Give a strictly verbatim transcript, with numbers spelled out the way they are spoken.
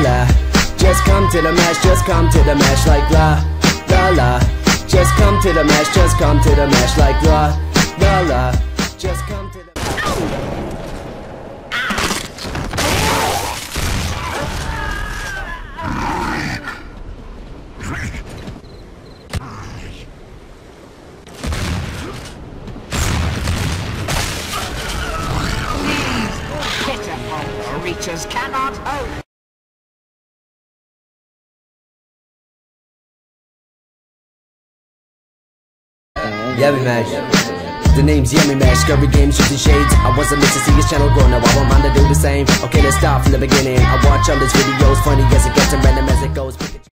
la. Just come to the mash, just come to the mash like la, la la. Just come to the mash, just come to the mash like la, la la. Just come to the pitiful creatures cannot hope. Yummy Mash. The name's Yummy Mash. Scurry games, shooting shades. I wasn't meant to see his channel grow, now I want mine to do the same. Okay, let's start from the beginning. I watch all his videos, funny as it gets and random as it goes.